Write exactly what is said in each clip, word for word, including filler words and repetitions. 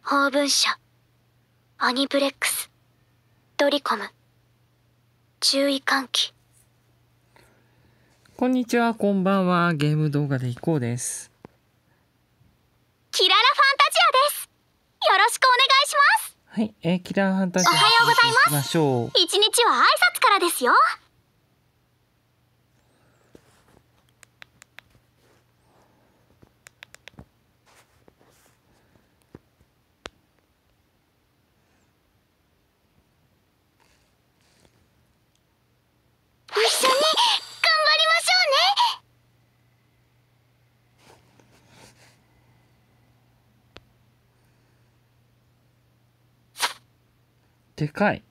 法文社、アニプレックス、ドリコム、注意喚起。 こんにちは、こんばんは。ゲーム動画でいこうです。 キララファンタジアです。よろしくお願いします。 はい、えー、キラーファンタジアおはようございます。 行きましょう。 一日は挨拶からですよ。一緒に頑張りましょうね。 でかい。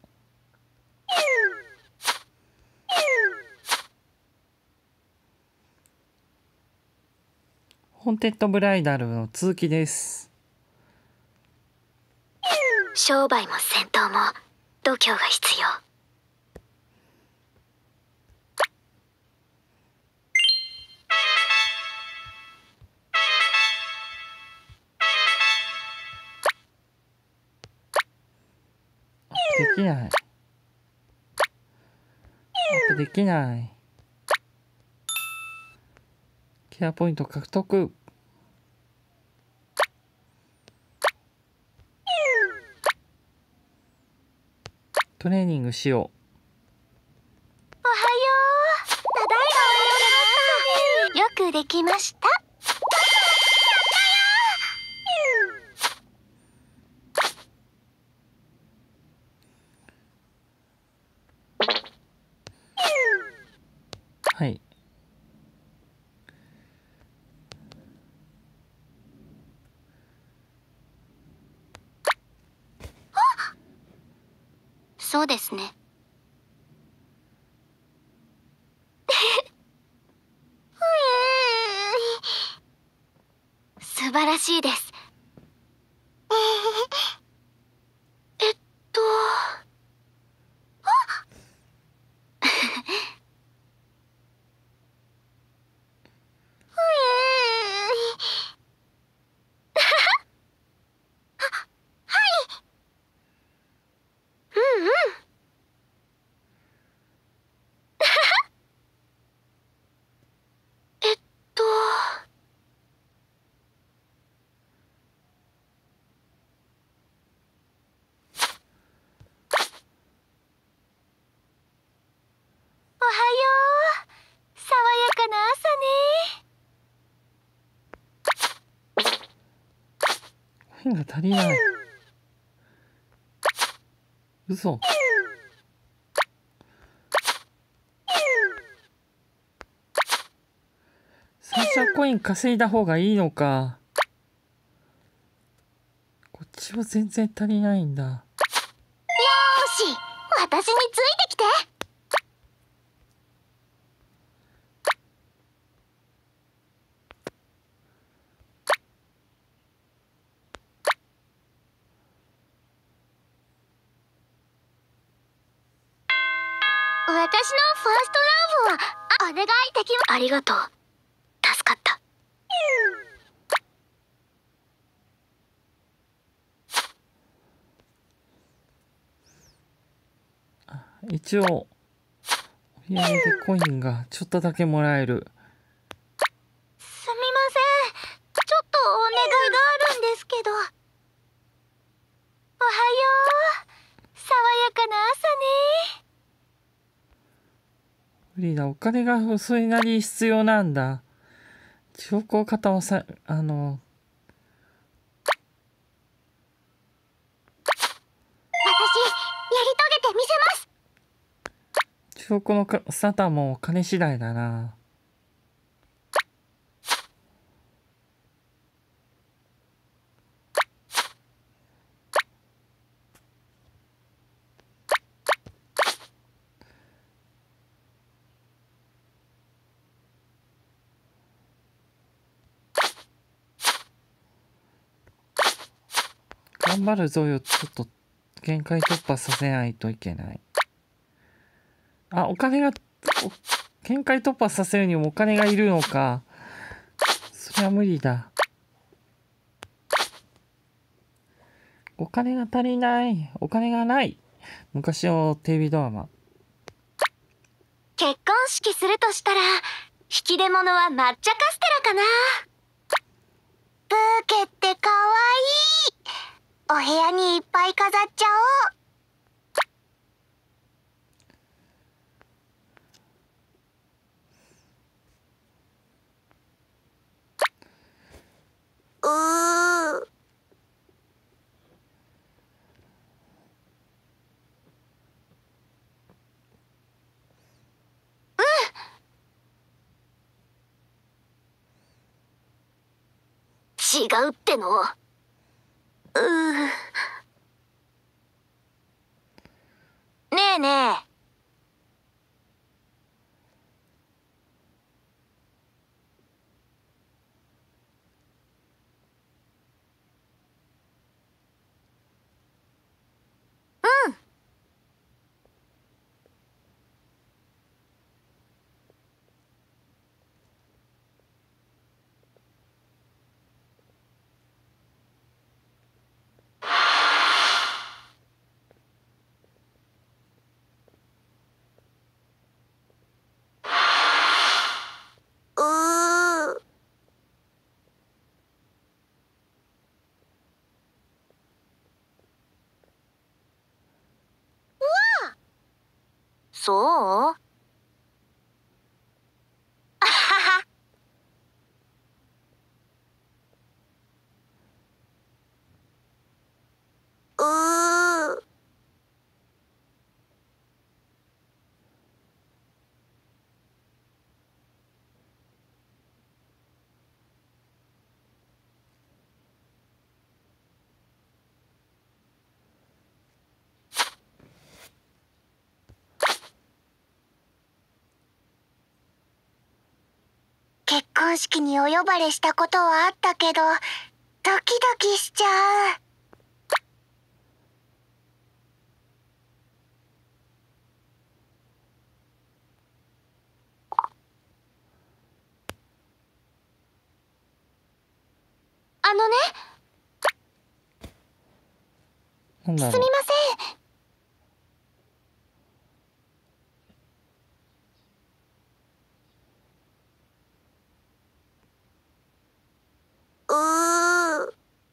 ホンテッドブライダルの続きです。 商売も戦闘も度胸が必要。 できない。アップできない。キラーポイント獲得。トレーニングしよおはよう。ただいま。よくできました。 う。はい。 そうですね。素晴らしいです。えっとうんうん。えっとおはよう。爽やかな朝ね。 コインが足りない。嘘。最初はコイン稼いだ方がいいのか。こっちは全然足りないんだ。 よーし、私についてきて。私のファーストラブはお願いできま。ありがとう。助かった。 一応お土産でコインがちょっとだけもらえる。 すみません。ちょっとお願いがあるんですけど。おはよう。爽やかな朝ね。 無理だ、お金がそれなり必要なんだ。証拠方をさ、あの私、やり遂げてみせます。 証拠のか沙汰もお金次第だな。頑張るぞよ、ちょっと限界突破させないといけない。あ、お金が、限界突破させるにもお金がいるのか。それは無理だ。 お金が足りない。お金がない。昔のテレビドラマ。 結婚式するとしたら、引き出物は抹茶カステラかな。ブーケってかわいい。お部屋にいっぱい飾っちゃおう。うー。違うっての。うー。ねえねえ。うん。うー。そう？あはは。うー。結婚式にお呼ばれしたことはあったけど、ドキドキしちゃう。あのね、 なんだろすみません。うー。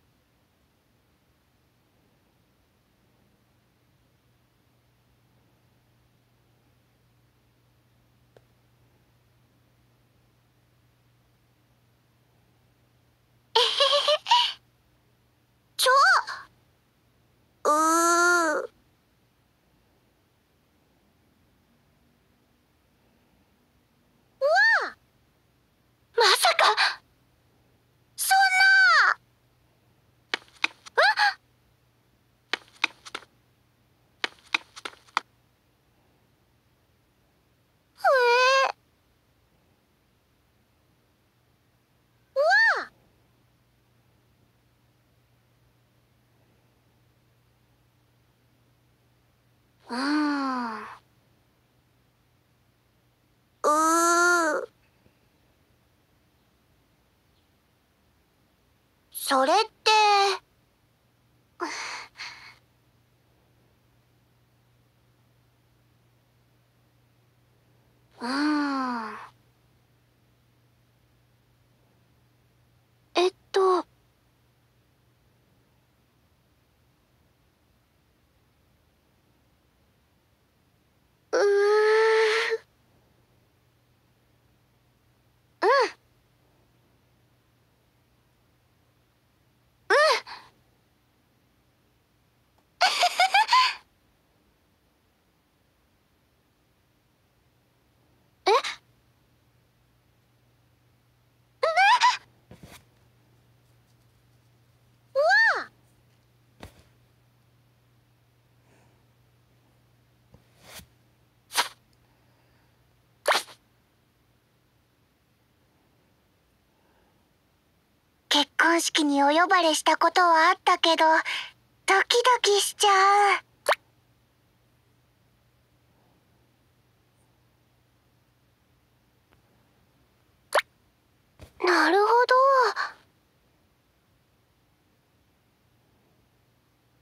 ちょ。うー。まさか、そんな。えー。うーん。うー。それって。うーん。えっと。うー。うん。え。結婚式にお呼ばれしたことはあったけど、ドキドキしちゃう。なるほど。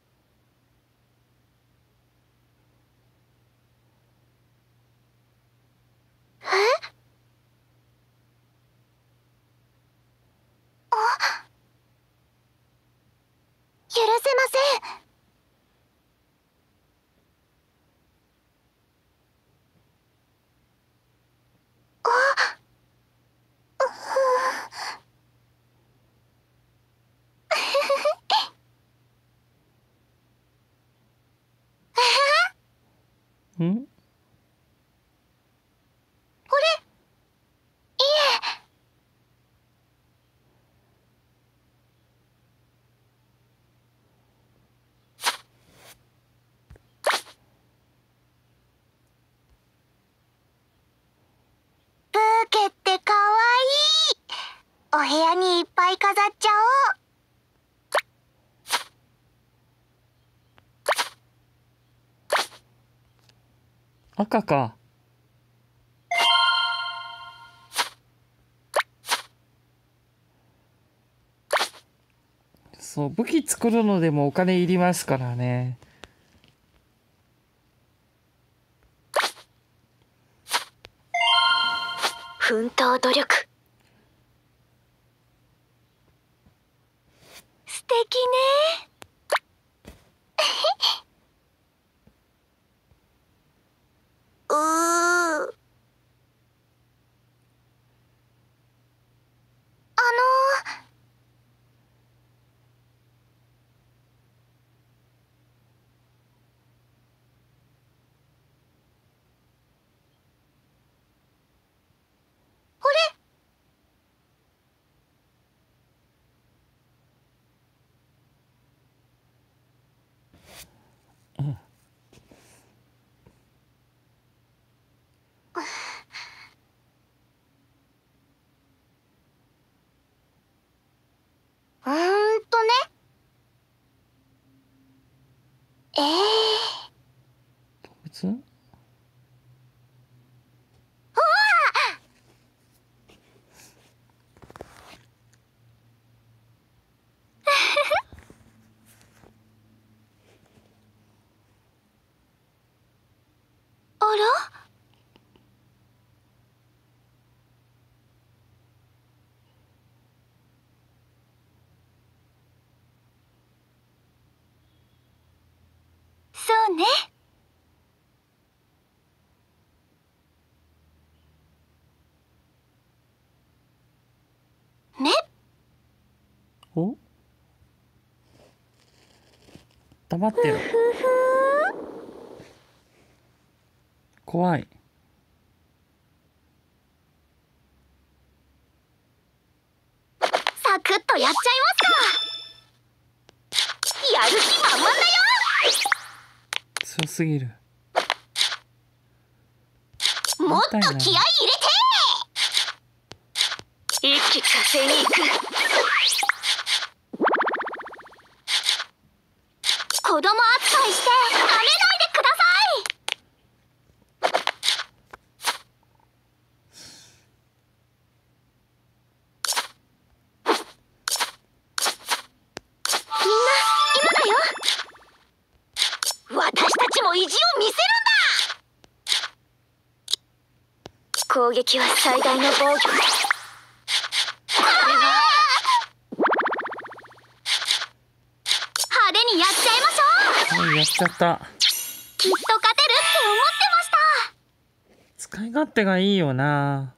許せません。 ん？ これ、いえ。ブーケってかわいい。お部屋にいっぱい飾っちゃおう。 赤か。そう、武器作るのでもお金いりますからね。 奮闘努力。素敵ね。うー。あのこれ。 うん。 うーんとね。ええー。 動物？ あら？そうね。ね。 お？黙ってろ。 ふふー。 怖い。 サクッとやっちゃいますか。やる気満々だよ。 強すぎる。 もっと気合い入れて。一気火星に行く。子供扱いして舐めないでください。みんな今だよ。私たちも意地を見せるんだ。攻撃は最大の防御。これは派手にやっちゃいましょう。 はい、やっちゃった。 きっと勝てるって思ってました。 使い勝手がいいよな。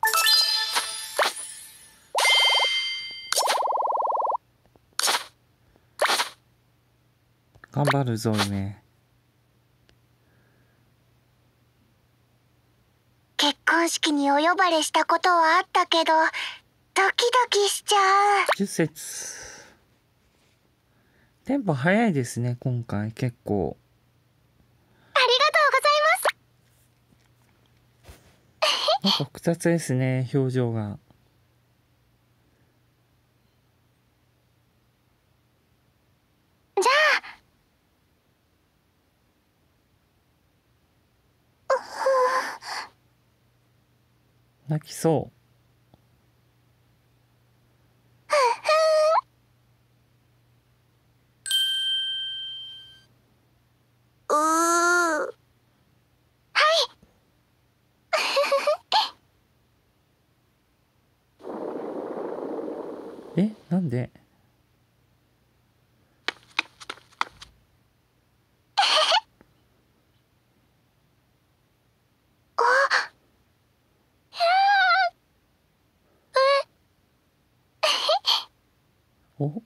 頑張るぞ梅。 結婚式にお呼ばれしたことはあったけど、ドキドキしちゃう。 じゅっ節。テンポ早いですね今回結構。 ありがとうございます。 なんか複雑ですね表情が。 じゃあ、 泣きそう。 うー。はい。 え、なんで？ お、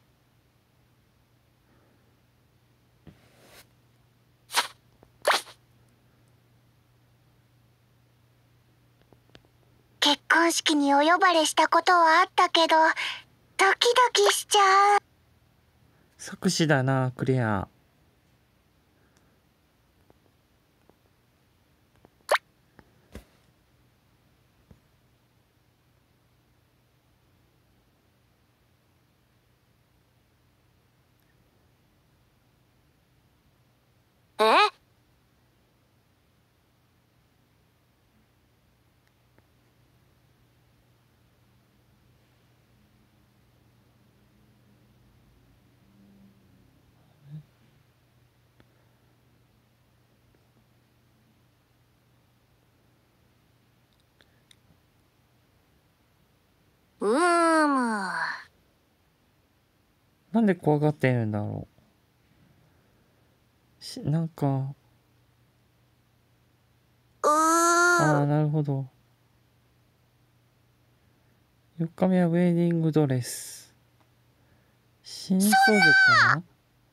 結婚式にお呼ばれしたことはあったけど、ドキドキしちゃう。 作詞だな、クレア。 え？うーむ。 なんで怖がってるんだろう。し、なんか、 うー。 ああ、なるほど。よっかめはウェディングドレス。新装束かな。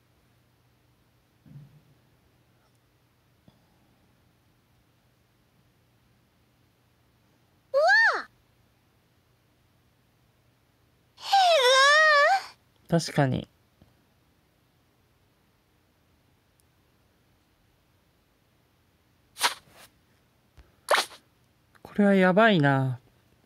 確かに。これはやばいな。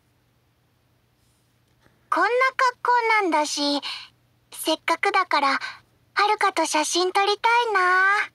こんな格好なんだし、せっかくだからはるかと写真撮りたいな。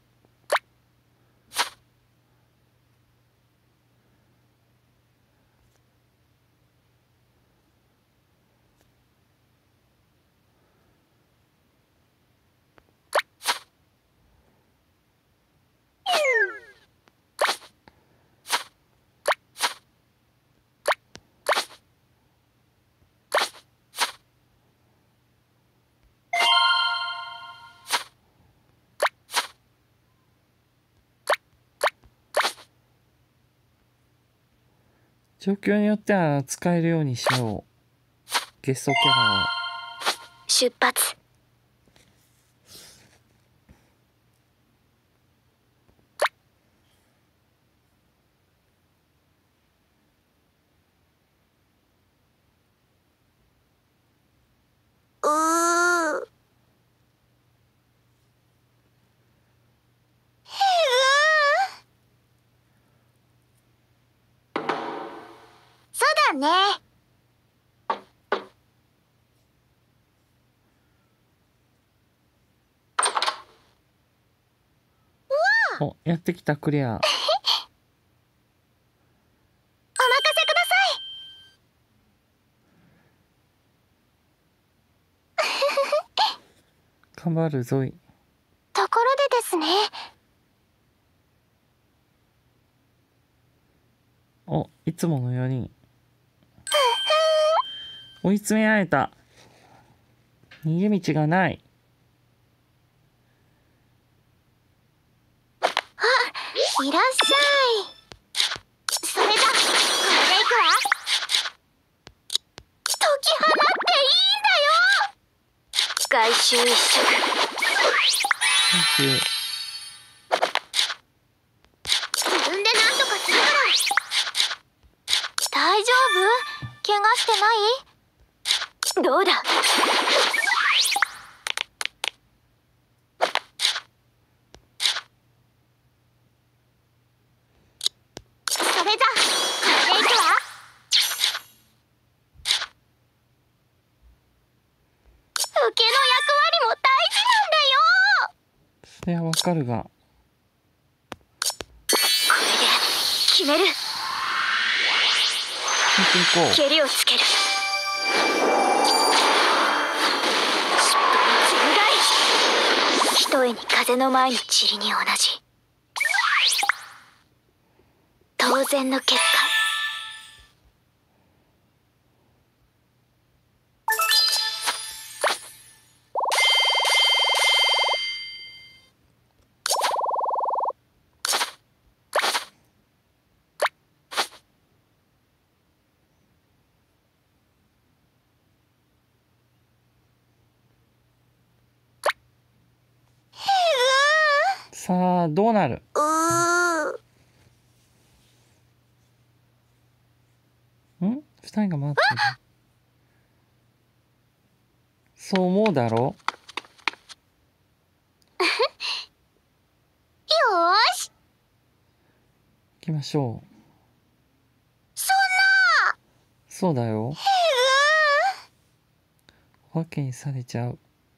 状況によっては使えるようにしよう。ゲストキャラを。 出発。うー。そうだね。 お、やってきたクレア。 お任せください。 頑張るぞい。 ところでですね。 お、いつものよにん。追い詰められた。逃げ道がない。 いらっしゃい。それじゃ、これでいくわ。解き放っていいんだよ。外周一色。 よし。 自分で何とかするから。大丈夫？怪我してない？どうだ。それじゃ、これでいくわ。受けの役割も大事なんだよ。 それはわかるが。 これで決める。 見ていこう。 蹴りをつける。尻尾につぶがい。ひとえに風の前に塵に同じ。当然の結果。 さあどうなる。 うーん二人が待ってる。そう思うだろ。 よーし。 行きましょう。 そんな。 そうだよ。 えお化けにされちゃう。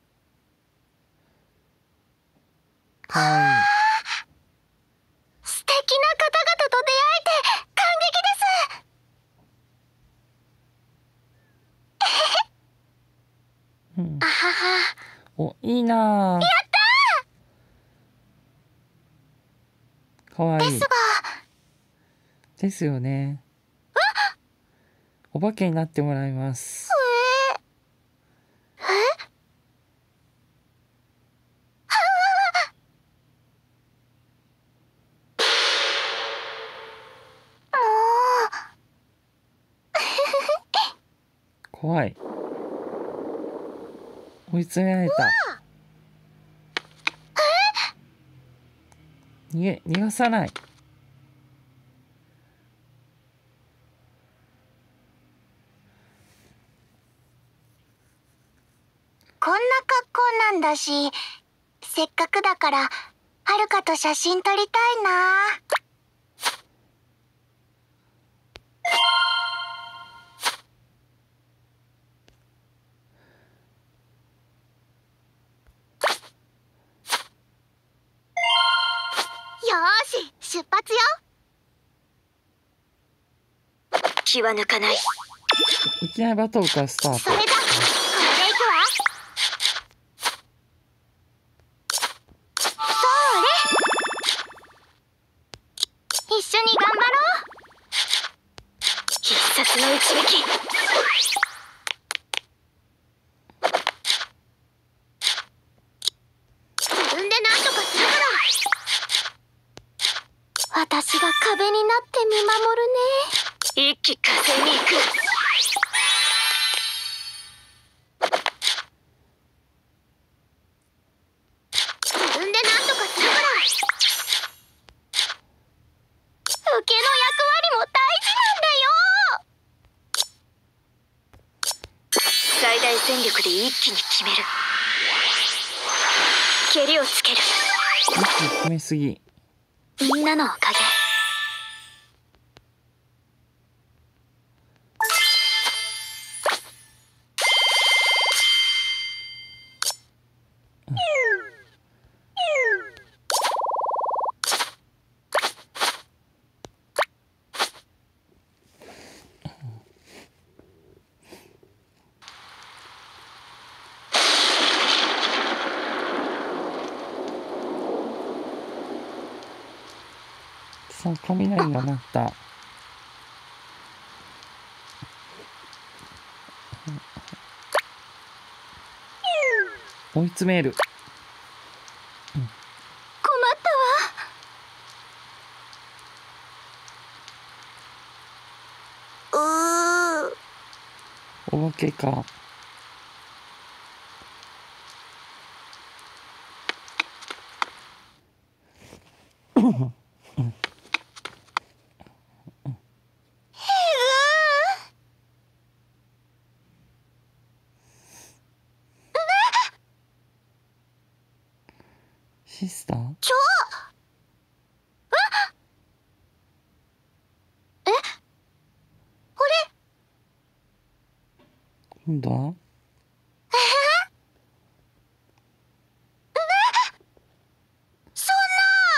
かわいい。 素敵な方々と出会えて感激です。 うん、 あはは。 お、いいなあ。やったー。かわいい。 ですが。 ですよね。お化けになってもらいます。 えー、えも怖い。追い詰められた。逃げ、逃がさない。 こんな格好なんだし、せっかくだからはるかと写真撮りたいな。よーし、出発よ。気は抜かない。 いきなりバトルからスタート。 それだ。これで行くわ。それ。一緒に頑張ろう。必殺の一撃。自分で何とかするから。私が壁になって見守るね。一気風に行く。自分で何とかするから。受けの役割も大事なんだよ。最大戦力で一気に決める。蹴りをつける。 一気に決めすぎ。 みんなのおかげ。 さあ雷が鳴った。追い詰める。 困ったわ。うー。 お化けか。シスター？ ちょ。え？これ？ 今度は？ そん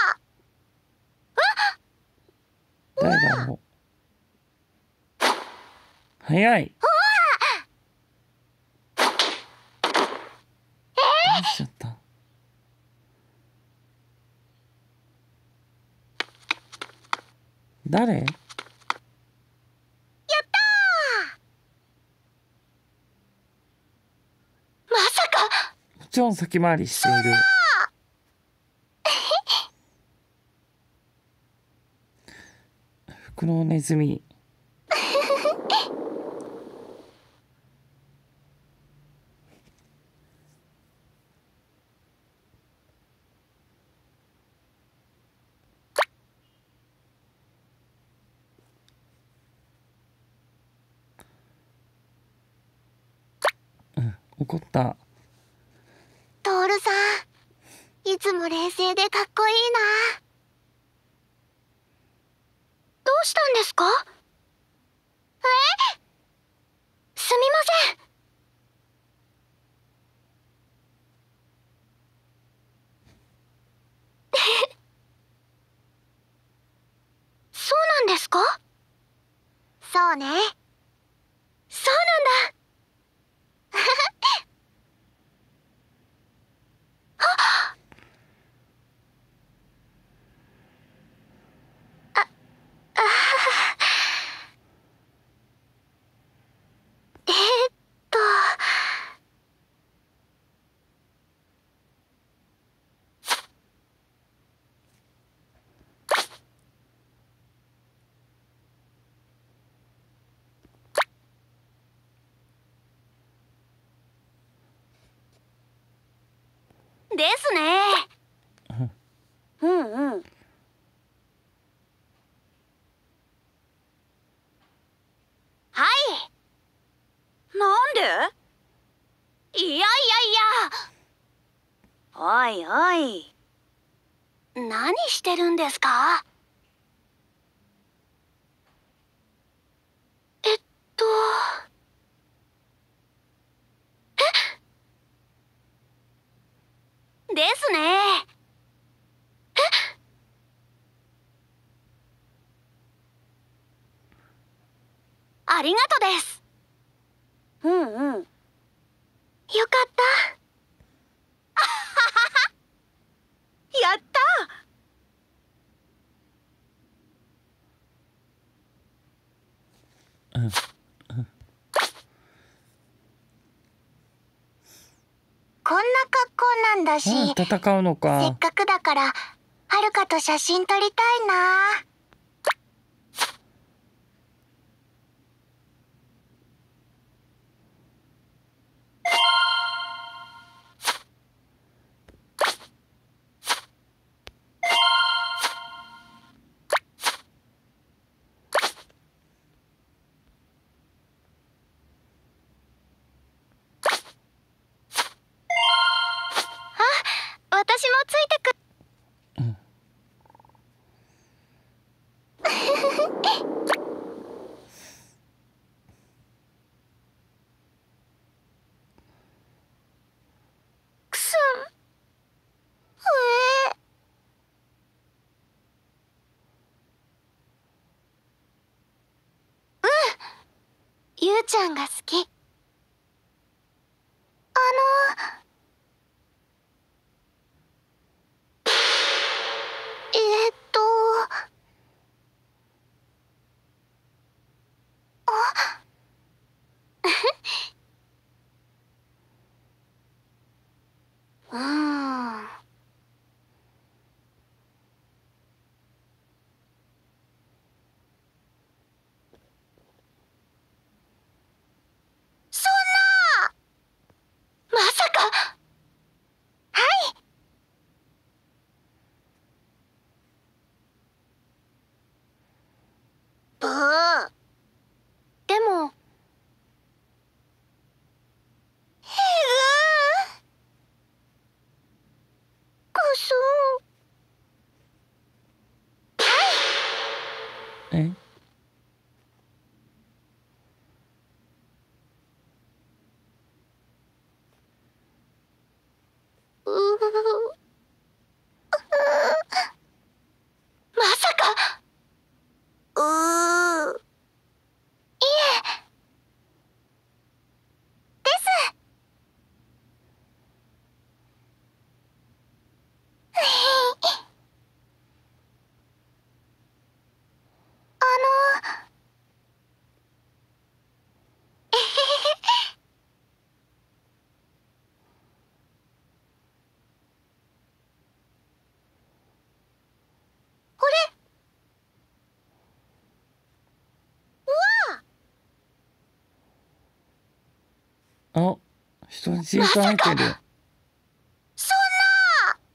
な。 誰だろう。早い。どうしちゃった？誰？ やったー。まさか。 もちろん先回りしている。服のネズミ。 怒った。 トールさん、いつも冷静でかっこいいな。どうしたんですか？え？すみません。そうなんですか？そうね。そうなんだ。あ、あえーっと。ですね。うんうん。はい。なんで？いやいやいや。おいおい。何してるんですか？えっと。え？ですね。え？ありがとです。うんうん。よかった。やった。 うん。 こんな格好なんだし、 ああ、戦うのせっか。 かくだからはるかと写真撮りたいな。あ、私もついてく。 うん。 くすん。えー、ゆうちゃんが好き。あのえー、っとあうーん。そんな、まさか。はい。ブー。でもへえ、くすん。 え？ ううまさか。うー、いえ、です。あのえへへへ。これ。うわ。 あ、人質まに取らさか。 れてる。 そんな。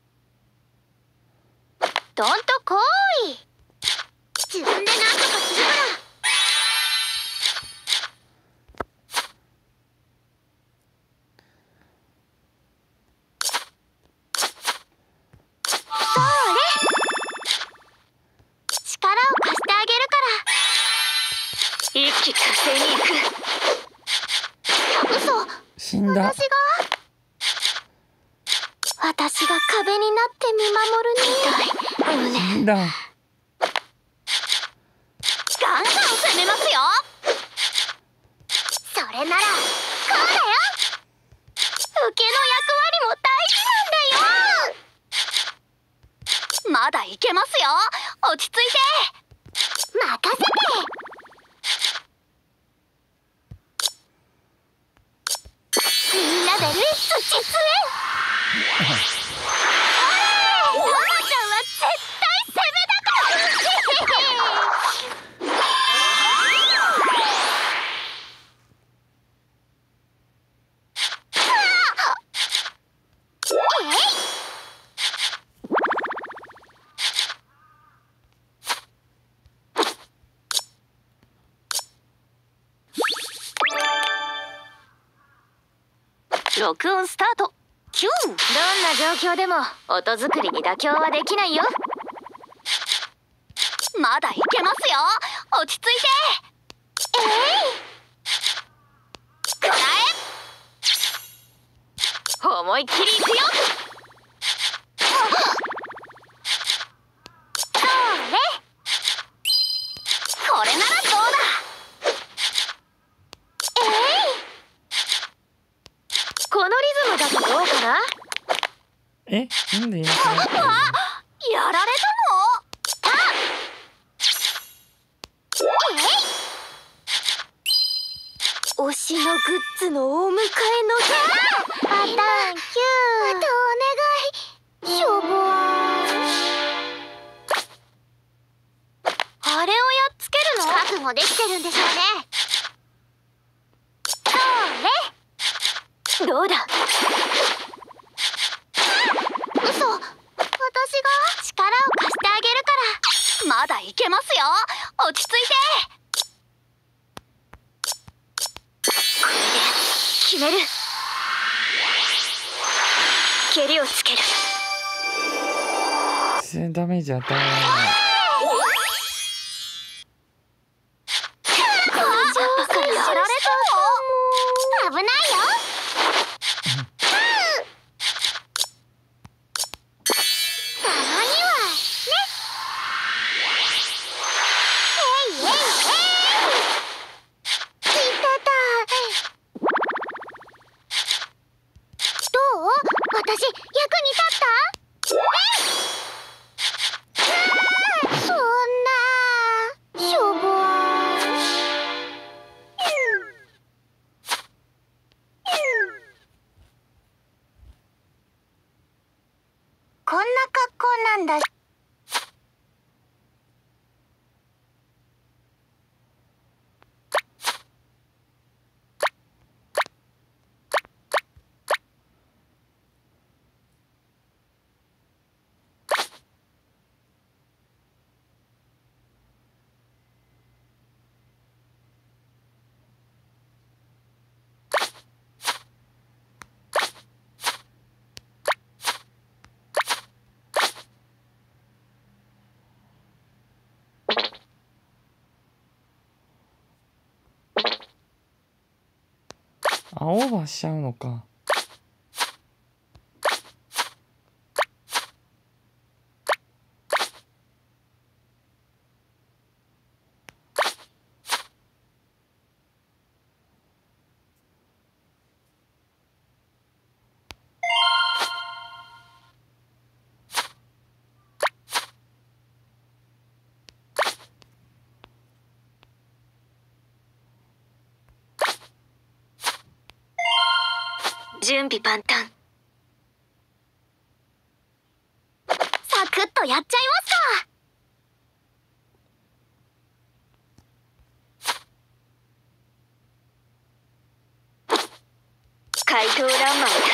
どんとこい。自分でなんとかするわよ。 き火星に行く。嘘。 死んだ。 私が私が壁になって見守るに。 死んだ。 ガンガン攻めますよ。それならこうだよ。受けの役割も大事なんだよ。まだいけますよ。落ち着いて。任せて。みんなでレッツ実演。おー、ママちゃんは絶対攻めだから。録音スタート。キュー。どんな状況でも音作りに妥協はできないよ。まだいけますよ。落ち着いて。えい、くらえ。思いっきりいくよ。それ。これならどうだ。えい、このリズムだとどうかな。 え、なんでいなくなったの？ あ、やられたの？あ、えい、推しのグッズのお迎えのパターンきゅう。あとお願い。しょぼーん。あれをやっつけるの？覚悟できてるんでしょうね。それ。どうだ。嘘。私が力を貸してあげるから。まだいけますよ。落ち着いて。これで決める。蹴りをつける。 全然ダメージ与えられない。 この状況やられたの？危ないよ。たまにはね。えいえいえい。聞いてた。どう？私役に立った？えい。そんなしょぼーん。こんな格好なんだ。 あ、オーバーしちゃうのか。 準備万端。サクッとやっちゃいますか。怪盗ランマを立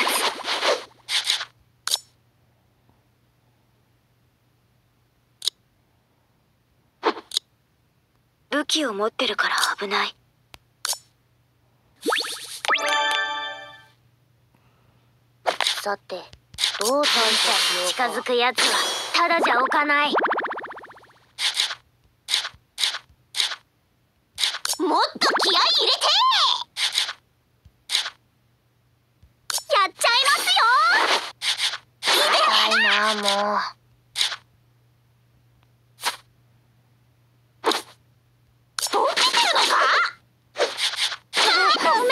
つ。武器を持ってるから危ない。さて、どう対処しようか。近づくやつはただじゃおかない。 もっと気合い入れてやっちゃいますよ。痛いなもう。ボケてるのか？ごめんなさい、ダ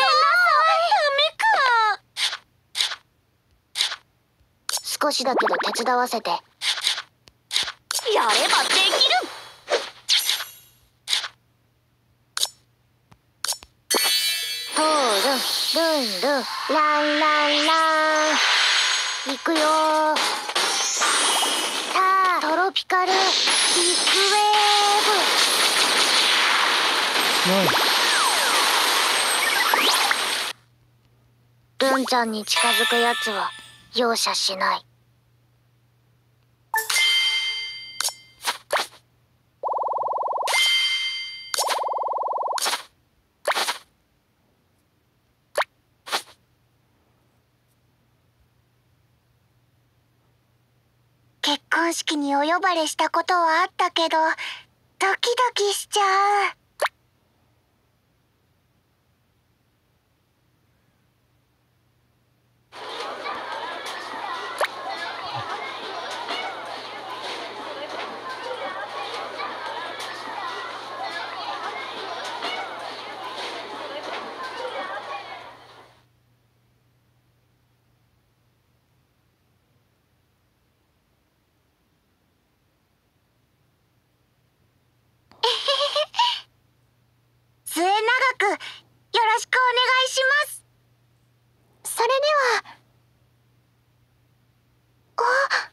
メか。少しだけど手伝わせて。やればできる。トールンルンルンランランラン。行くよー。さあトロピカルビッグウェ強い。 ーブ。ルンちゃんに近づくやつは容赦しない。結婚式にお呼ばれしたことはあったけど、ドキドキしちゃう。末永くよろしくお願いします。それでは。あ、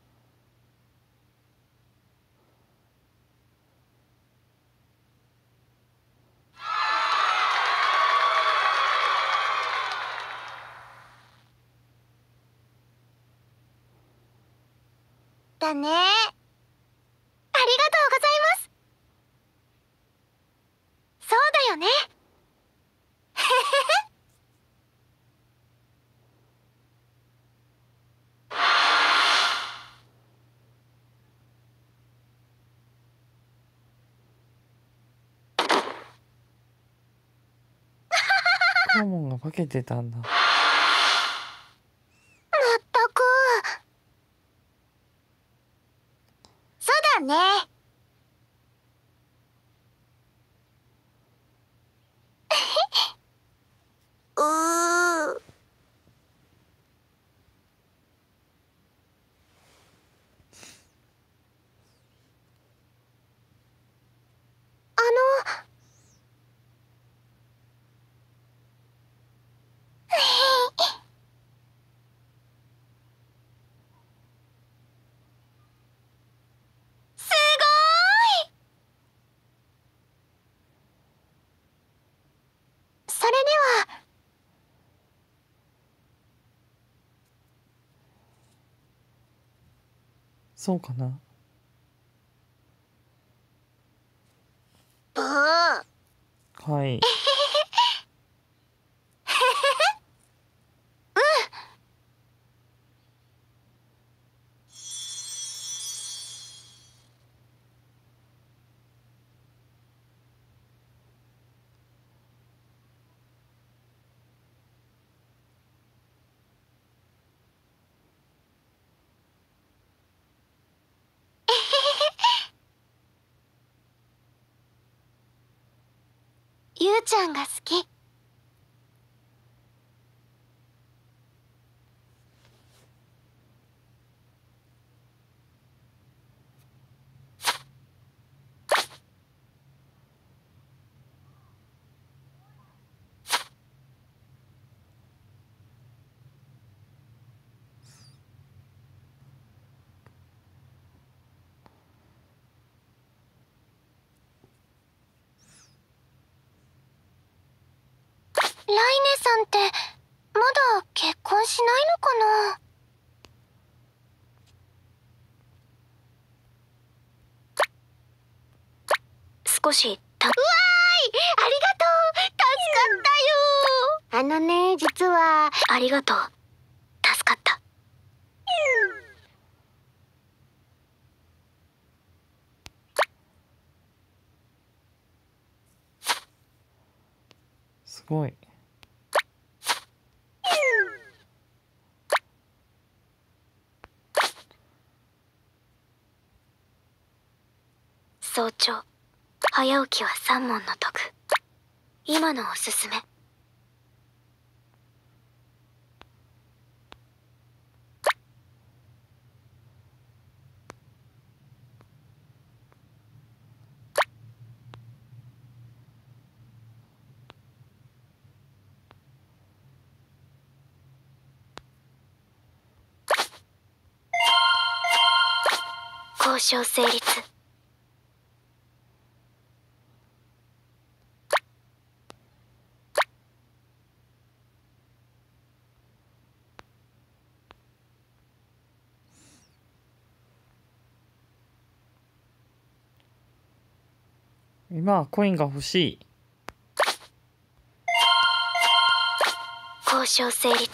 だね。ありがとうございます。そうだよね。 カモンが化けてたんだ。 まったく。そうだね。うー。あの。すごーい。それでは。 そうかな。 ブー。 はい。 ゆうちゃんが好き。ライネさんってまだ結婚しないのかな。少したうわーい、ありがとう。助かったよ。あのね、実はありがとう。助かった。 すごい。 早朝早起きは三問の徳。今のおすすめ。交渉成立。 今はコインが欲しい。 交渉成立。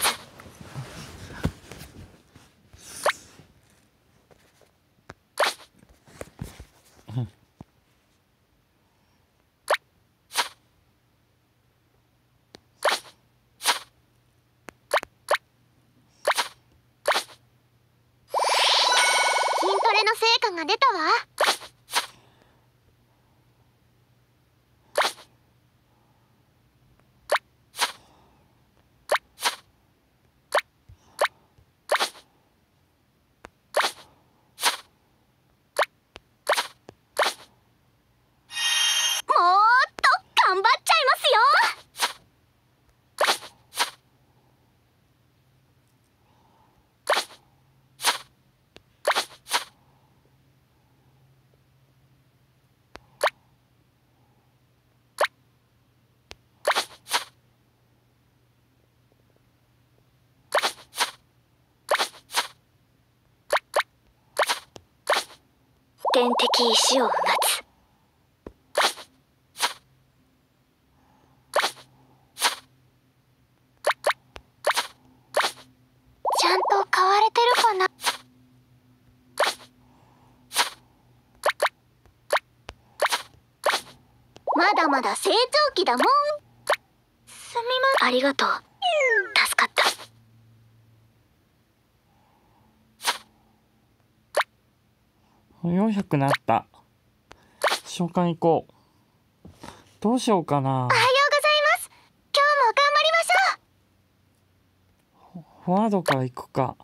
筋トレの成果が出たわ。天敵石をうがつ。ちゃんと買われてるかな。まだまだ成長期だもん。すみません。ありがとう。助かった。 よんひゃくなった。召喚行こう。どうしようかな。おはようございます。今日も頑張りましょう。フォワードから行くか。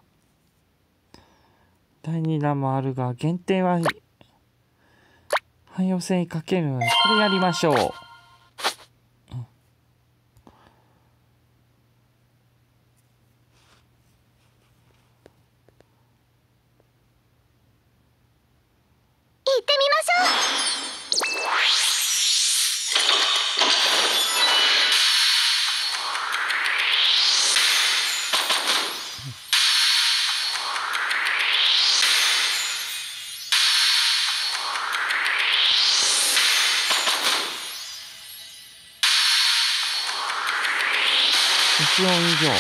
だいに弾もあるが限定は汎用性にかける。これやりましょう。うん、行ってみましょう。 いちおん以上。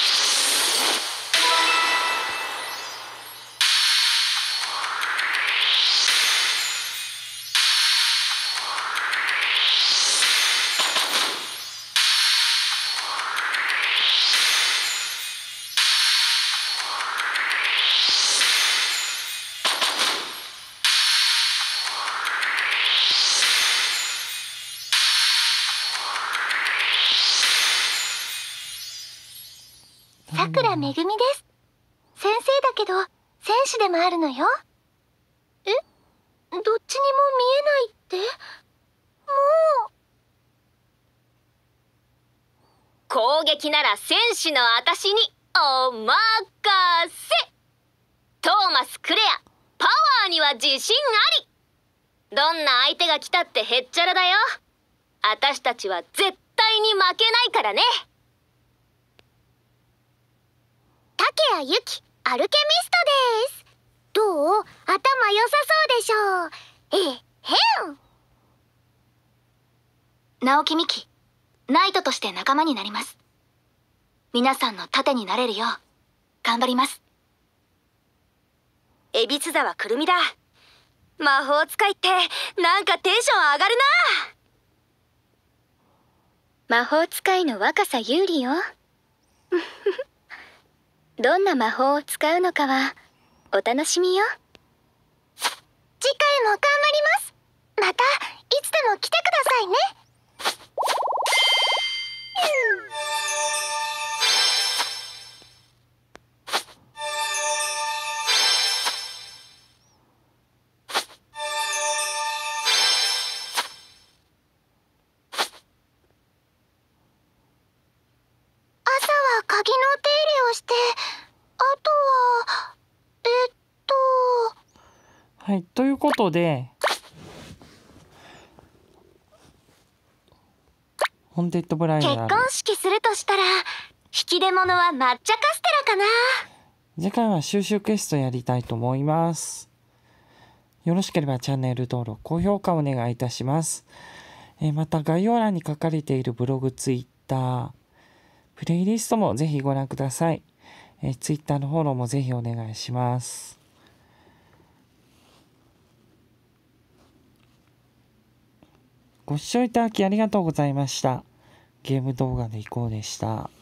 さくらめぐみです。先生だけど戦士でもあるのよ。え、どっちにも見えないって？もう攻撃なら戦士の私にお任せ。トーマス・クレア、パワーには自信あり。どんな相手が来たってへっちゃらだよ。私たちは絶対に負けないからね。竹谷由紀、アルケミストです。どう？頭良さそうでしょう。えへん。直木美希、ナイトとして仲間になります。皆さんの盾になれるよう頑張ります。 海老津沢くるみだ。魔法使いってなんかテンション上がる魔法使いの若さ有利よ。どんな魔法を使うのかはお楽しみよ。 次回も頑張ります。またいつでも来てくださいね。朝は鍵の手入れをして、あとはえっとはい、ということでホンテッドブライ結ダル婚式するとしたら引き出物は抹茶カステラかな。 次回は収集クエストやりたいと思います。よろしければチャンネル登録高評価お願いいたします。えー、また概要欄に書かれているブログ、ツイッター、プレイリストもぜひご覧ください。えー、ツイッターのフォローもぜひお願いします。ご視聴いただきありがとうございました。ゲーム動画でいこうでした。